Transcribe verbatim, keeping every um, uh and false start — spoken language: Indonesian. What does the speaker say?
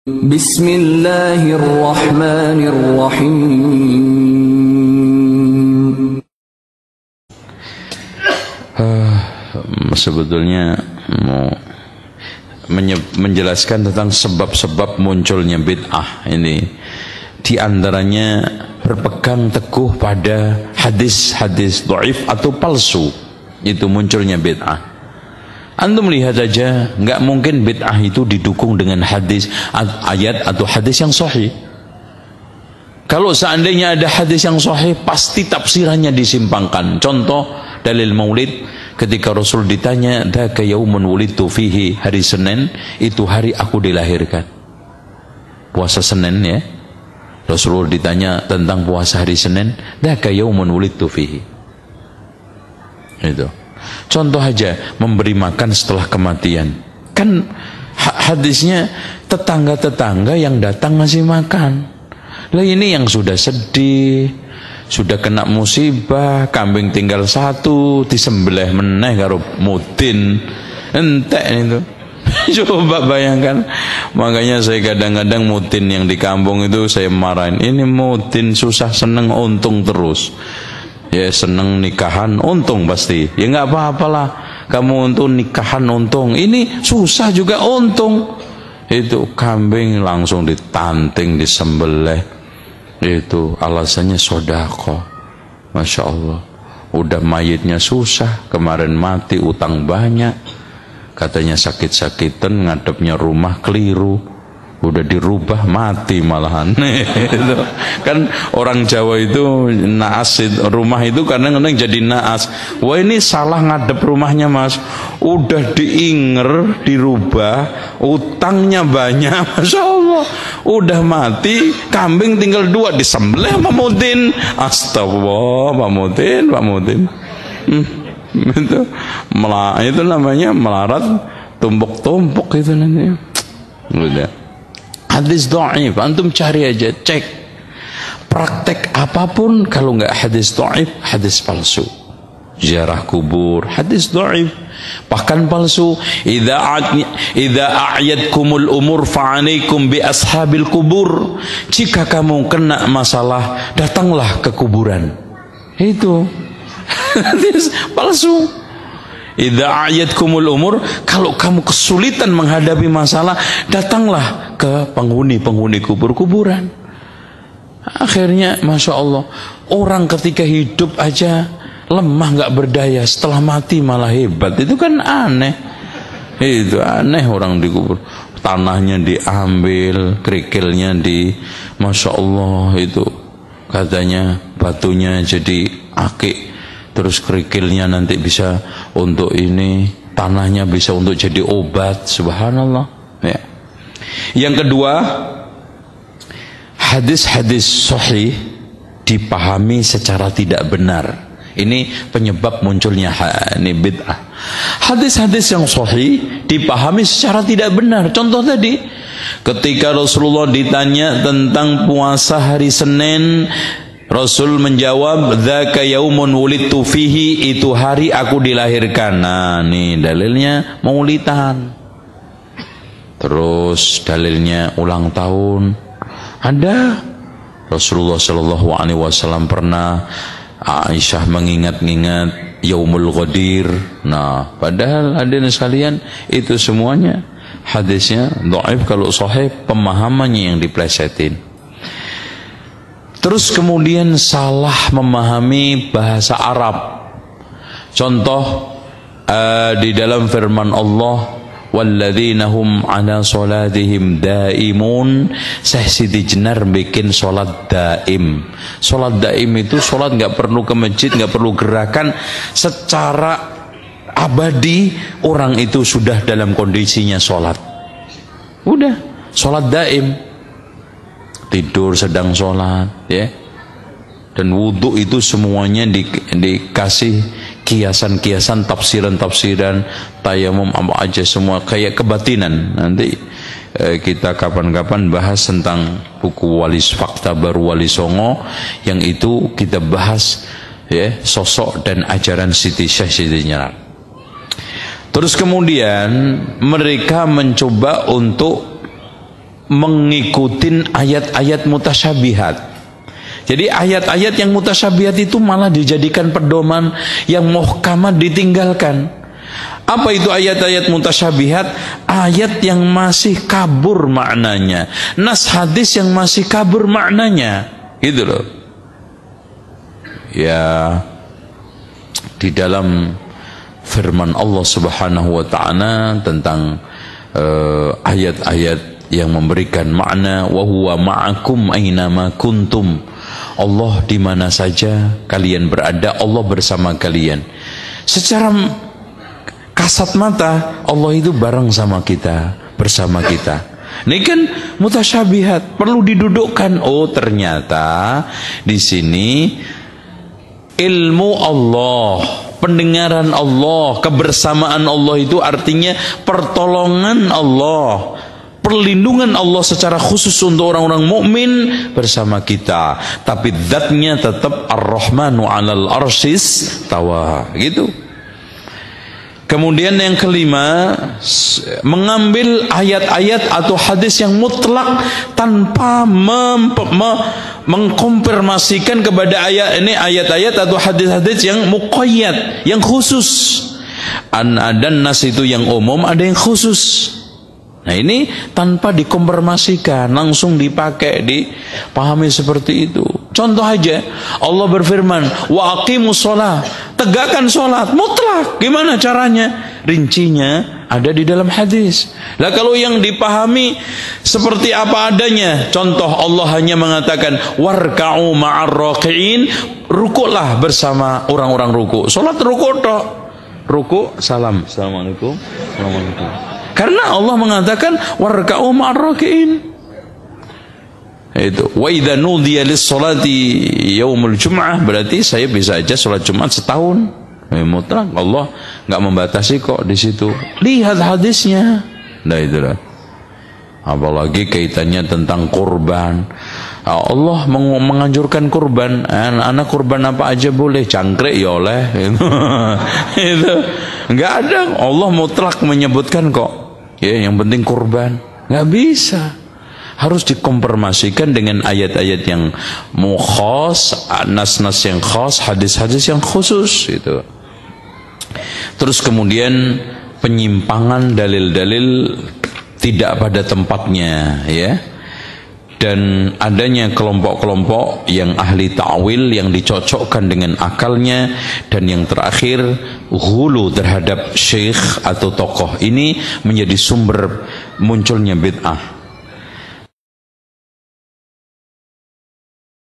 Bismillahirrahmanirrahim. Uh, sebetulnya mau menjelaskan tentang sebab-sebab munculnya bid'ah ini, di antaranya berpegang teguh pada hadis-hadis dhaif atau palsu, itu munculnya bid'ah. Antum lihat aja, nggak mungkin bid'ah itu didukung dengan hadis, ayat atau hadis yang sahih. Kalau seandainya ada hadis yang sahih, pasti tafsirannya disimpangkan. Contoh dalil maulid, ketika Rasul ditanya, "Dzaka yaumun wulidtu fihi," hari Senin itu hari aku dilahirkan. Puasa Senin ya. Rasulullah ditanya tentang puasa hari Senin, "Dzaka yaumun wulidtu fihi." Itu. Contoh aja, memberi makan setelah kematian. Kan hadisnya tetangga-tetangga yang datang ngasih makan. Lah ini yang sudah sedih, sudah kena musibah, kambing tinggal satu, disembelih meneh karo mudin. Entek itu. Coba bayangkan. Makanya saya kadang-kadang mudin yang di kampung itu saya marahin. Ini mudin susah seneng untung terus. Ya seneng nikahan untung pasti. Ya nggak apa-apalah. Kamu untung nikahan untung. Ini susah juga untung. Itu kambing langsung ditanting, disembelih. Itu alasannya sodako. Masya Allah. Udah mayitnya susah. Kemarin mati utang banyak. Katanya sakit-sakitan, ngadepnya rumah keliru. Udah dirubah mati malahan. Itu kan orang Jawa itu naas, rumah itu kadang-kadang jadi naas. Wah ini salah ngadep rumahnya mas, udah diinger, dirubah, utangnya banyak, masya Allah. Udah mati, kambing tinggal dua, disembelih Pak Mudin. Astagfirullah, Pak Mudin, Pak Mudin. Hmm, itu, mela, itu namanya melarat tumpuk-tumpuk itu nanti. Udah. Hadis dhaif, antum cari aja, cek praktek apapun, kalau nggak hadis dhaif, hadis palsu. Ziarah kubur, hadis dhaif, bahkan palsu. Idza idza a'yadkumul umur fa'alaikum bi ashabil kubur. Jika kamu kena masalah, datanglah ke kuburan. Itu hadis palsu. Idza a'yadkumul umur, kalau kamu kesulitan menghadapi masalah, datanglah ke penghuni-penghuni kubur-kuburan. Akhirnya masya Allah, orang ketika hidup aja lemah nggak berdaya, setelah mati malah hebat. Itu kan aneh. Itu aneh orang di kubur. Tanahnya diambil, kerikilnya di, masya Allah itu katanya batunya jadi akik. Terus kerikilnya nanti bisa untuk ini, tanahnya bisa untuk jadi obat. Subhanallah ya. Yang kedua, hadis-hadis sahih dipahami secara tidak benar. Ini penyebab munculnya ini bid'ah. Hadis-hadis yang sahih dipahami secara tidak benar. Contoh tadi, ketika Rasulullah ditanya tentang puasa hari Senin, Rasul menjawab, "Dzaka yaumun wulidtu fihi," itu hari aku dilahirkan. Nah, nih dalilnya maulidan. Terus dalilnya ulang tahun. Ada Rasulullah Shallallahu Alaihi Wasallam pernah Aisyah mengingat-ingat Yaumul Ghadir. Nah, padahal hadirin sekalian, itu semuanya hadisnya dhaif. Kalau sahih, pemahamannya yang diplesetin. Terus kemudian salah memahami bahasa Arab. Contoh uh, di dalam firman Allah, "Walladzina hum 'ala salatihim daimun." Syekh Siti Jenar bikin salat daim. Salat daim itu salat nggak perlu ke masjid, nggak perlu gerakan, secara abadi orang itu sudah dalam kondisinya salat. Udah, salat daim. Tidur sedang sholat ya, dan wudhu itu semuanya di, dikasih kiasan-kiasan, tafsiran-tafsiran, tayamum apa aja semua kayak kebatinan. Nanti eh, kita kapan-kapan bahas tentang buku Walis Fakta Baru Wali Songo, yang itu kita bahas ya sosok dan ajaran Siti Syekh Siti Jenar. Terus kemudian mereka mencoba untuk mengikutin ayat-ayat mutasyabihat. Jadi ayat-ayat yang mutasyabihat itu malah dijadikan pedoman, yang muhkamat ditinggalkan. Apa itu ayat-ayat mutasyabihat? Ayat yang masih kabur maknanya, nas hadis yang masih kabur maknanya, gitu loh. Ya, di dalam firman Allah Subhanahu wa taala tentang uh, ayat-ayat yang memberikan makna, wa huwa ma'akum aynama kuntum. Allah di mana saja kalian berada, Allah bersama kalian. Secara kasat mata Allah itu bareng sama kita, bersama kita. Ini kan mutasyabihat, perlu didudukkan. Oh, ternyata di sini ilmu Allah, pendengaran Allah, kebersamaan Allah itu artinya pertolongan Allah, perlindungan Allah secara khusus untuk orang-orang mukmin bersama kita. Tapi zatnya tetap Ar-Rahmanu 'alal arsyis tawa, gitu. Kemudian yang kelima, mengambil ayat-ayat atau hadis yang mutlak tanpa mem me mengkonfirmasikan kepada ayat ini, ayat-ayat atau hadis-hadis yang muqayyad, yang khusus. Dan nas itu yang umum, ada yang khusus. Nah, ini tanpa dikonfirmasikan, langsung dipakai, dipahami seperti itu. Contoh aja, Allah berfirman, wa aqimus shalah, tegakkan sholat, mutlak. Gimana caranya? Rincinya ada di dalam hadis. Lah kalau yang dipahami seperti apa adanya, contoh Allah hanya mengatakan warka'u ma'ar raqi'in, rukuklah bersama orang-orang ruku. Sholat ruku tok. Ruku, salam, assalamualaikum, assalamualaikum. Karena Allah mengatakan warka'u ma'ar raqi'in. Itu wa idza nudiya lis-sholati yaumul jum'ah, berarti saya bisa aja sholat Jumat setahun. Eh, mutlak, Allah enggak membatasi kok di situ. Lihat hadisnya. Nah, itulah. Apalagi kaitannya tentang kurban. Allah menganjurkan kurban. Anak kurban apa aja boleh, cangkrek ya oleh. Itu enggak ada. Allah mutlak menyebutkan kok. Ya, yang penting kurban. Enggak bisa. Harus dikonfirmasikan dengan ayat-ayat yang mukhas, nas-nas yang khas, hadis-hadis yang khusus itu. Terus kemudian penyimpangan dalil-dalil tidak pada tempatnya, ya. Dan adanya kelompok-kelompok yang ahli ta'wil yang dicocokkan dengan akalnya. Dan yang terakhir, ghulu terhadap syekh atau tokoh, ini menjadi sumber munculnya bid'ah.